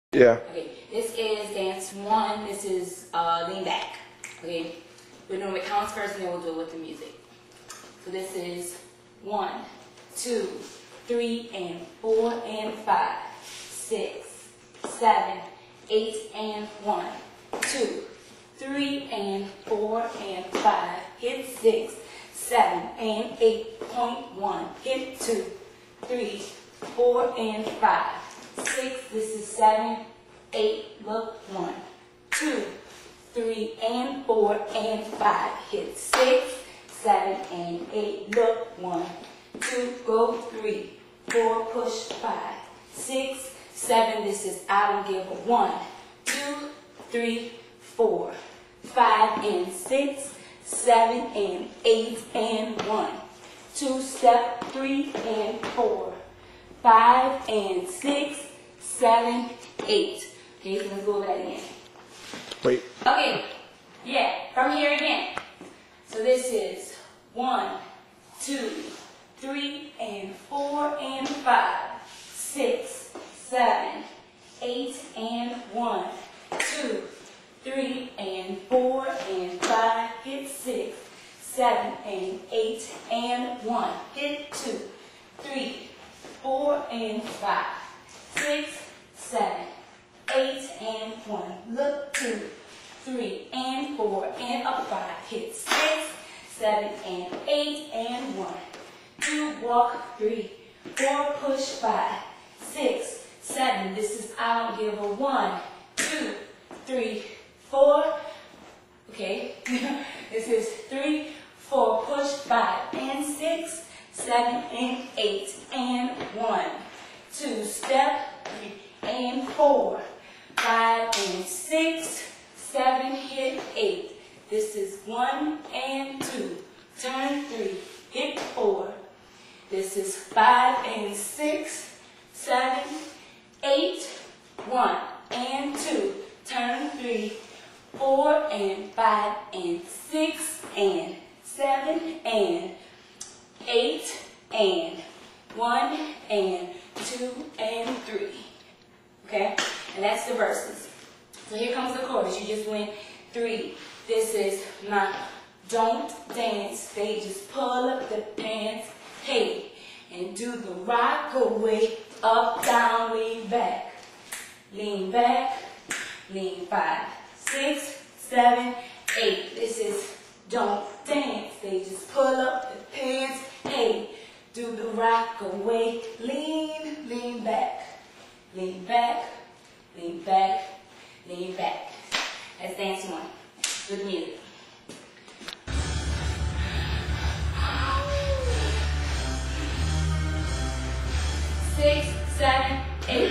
Yeah. Okay, this is dance one. This is lean back. Okay, we're doing it counts first, and then we'll do it with the music. So this is 1, 2, 3, and 4, and 5, 6, 7, 8, and 1, 2, 3, and 4, and 5. Hit 6, 7, and 8.1. Hit 2, 3, 4, and 5. 6, this is 7, 8, look, 1, 2, 3, and 4, and 5. Hit 6, 7, and 8, look, 1, 2, go 3, 4, push 5, 6, 7, this is I don't give a 1, 2, 3, 4, 5, and 6, 7, and 8, and 1, 2, step 3, and 4, 5, and 6, 7, 8. Okay, so let's go over that again. Wait. Okay, yeah, from here again. So this is 1, 2, 3, and 4, and 5, 6, 7, 8, and 1, 2, 3, and 4, and 5, hit 6, 7, and 8, and 1, hit 2, 3, 4, and 5, 6, 7, 8, and 1, look 2, 3, and 4, and up 5, hit 6, 7, and 8, and 1, 2, walk 3, 4, push 5, 6, 7, this is I don't give a 1, 2, 3, 4, okay, this is 3, 4, push 5, and 6, 7, and 8, and 1, 2, step 3, and 4, 5, and 6, 7, hit 8. This is 1 and 2, turn 3, hit 4. This is 5 and 6, 7, 8, 1 and 2, turn 3, 4 and 5 and 6 and 7 and 8 and 1 and 2 and 3. Okay? And that's the verses. So here comes the chorus. You just went 3. This is my don't dance. They just pull up the pants. Hey. And do the rock away. Up, down, lean back. Lean back. Lean 5, 6, 7, 8. This is don't dance. They just pull up the pants. Hey. Do the rock away. Lean, lean back. Lean back. Lean back. Lean back. That's dance one. With music. 6, 7, 8.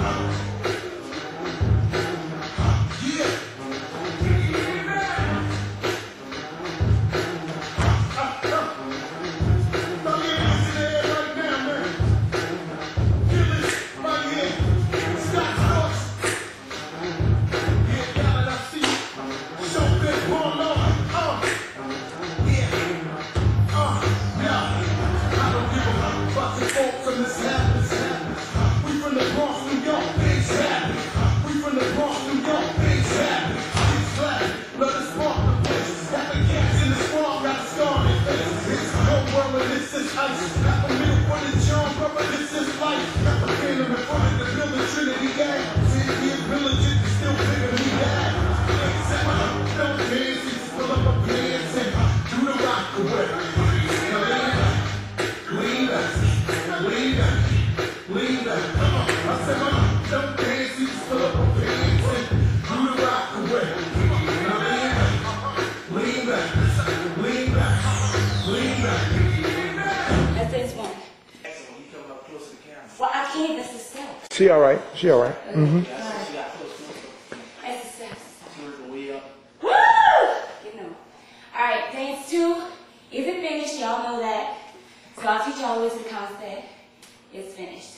Well, I can't. That's the step. She all right. She all right. Mm-hmm. That's the step. Woo! You know. All right, dance 2 isn't finished. Y'all know that. So I'll teach y'all listen concept. It's finished.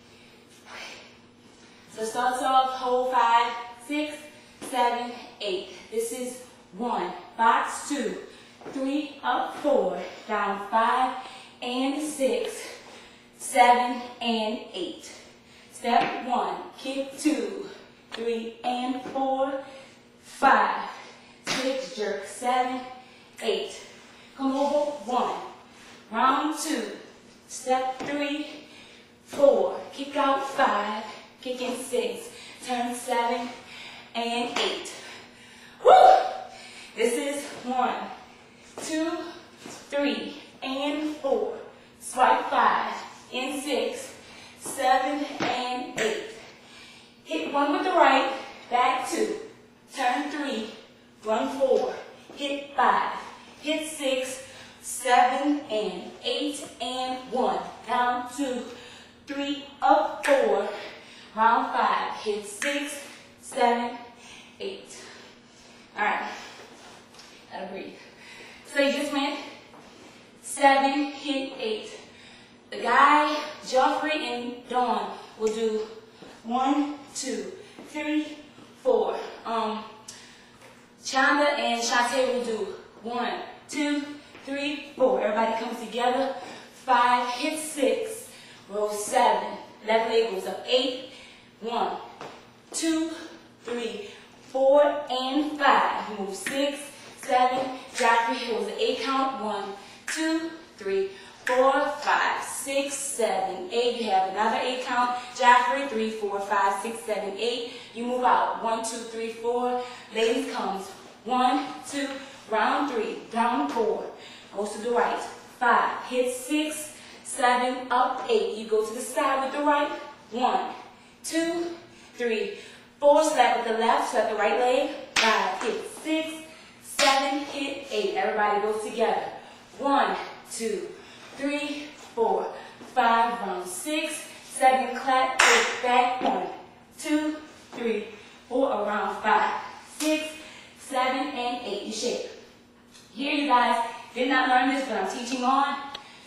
So it starts off hold 5, 6, 7, 8. This is 1, box 2, 3, up 4, down 5, and 6, 7, and 8. Step 1, kick 2, 3 and 4, 5, 6, jerk, 7, 8. Come over, 1. Round 2, step 3, 4, kick out 5, kick in 6, turn 7 and 8. Woo! This is 1, 2, 3 and 4, swipe 5 and 6, 7 and 8. Hit 1 with the right, back 2, turn 3, run 4, hit 5, hit 6, 7 and 8 and 1, down 2, 3, up 4, round 5, hit 6, 7, 8. Alright, gotta breathe. So you just went 7, hit 8. The guy, Joffrey and Dawn will do 1, 2, 3, 4. Chanda and Shantae will do 1, 2, 3, 4. Everybody comes together. 5, hit 6, roll 7. Left leg goes up 8. 1, 2, 3, 4, and 5. Move 6, 7. Joffrey holds the 8 count. 1, 2, 3, 4, 5, 6, 7, 8. You have another 8 count. Joffrey, 3, 4, 5, 6, 7, 8. You move out. 1, 2, 3, 4. Ladies comes. 1, 2, round 3, down 4. Goes to the right. 5, hit 6, 7, up 8. You go to the side with the right. 1, 2, 3, 4. Slap with the left, slap the right leg. 5, hit 6, 7, hit 8. Everybody goes together. 1, 2, 3, 4, 5, round 6, 7, clap, 8, back, 1, 2, 3, 4, around 5, 6, 7, and 8. You shake. Here you guys did not learn this, but I'm teaching on.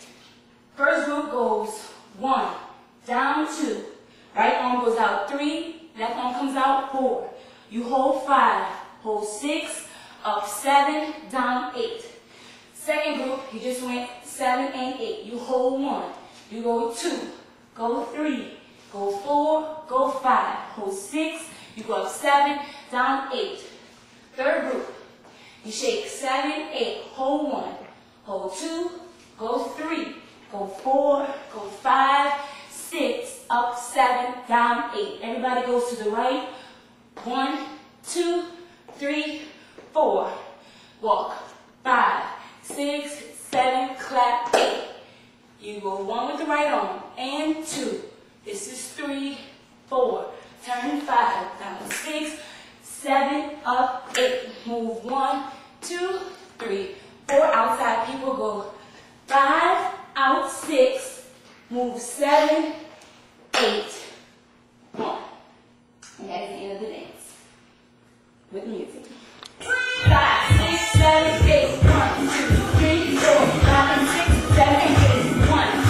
First group goes 1, down 2, right arm goes out 3, left arm comes out 4. You hold 5, hold 6, up 7, down 8. Second group, you just went 7 and 8. You hold 1. You go 2, go 3, go 4, go 5, hold 6. You go up 7, down 8. Third group, you shake 7, 8, hold 1, hold 2, go 3, go 4, go 5, 6, up 7, down 8. Everybody goes to the right. 1, 2, 3, 4. Walk. 5, 6, 7, clap, 8. You go 1 with the right arm, and 2. This is 3, 4. Turn 5, down 6, 7, up 8. Move 1, 2, 3, 4. Outside people go 5, out 6. Move 7, 8, 1. And that is the end of the dance. With music. 5, 6, 7, 8. 1, 2, 3, 4, 5, 6, 7, 8. 1.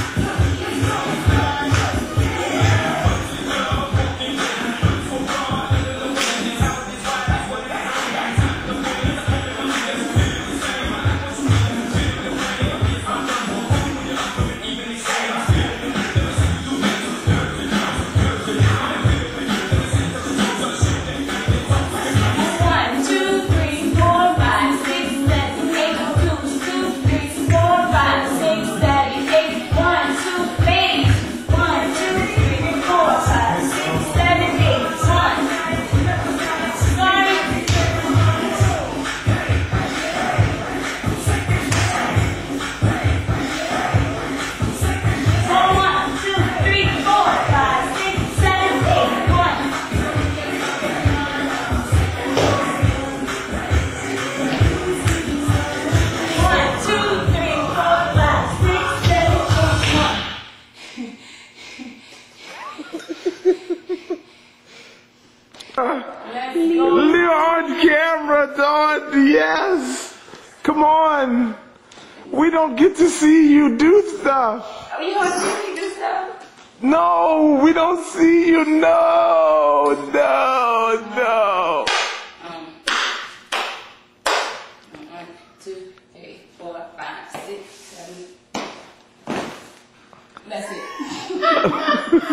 On camera, Dawn. Yes. Come on. We don't get to see you do stuff. Oh, you want to see me do stuff? No, we don't see you. No, no, no. 1, 2, 3, 4, 5, 6, 7. That's it.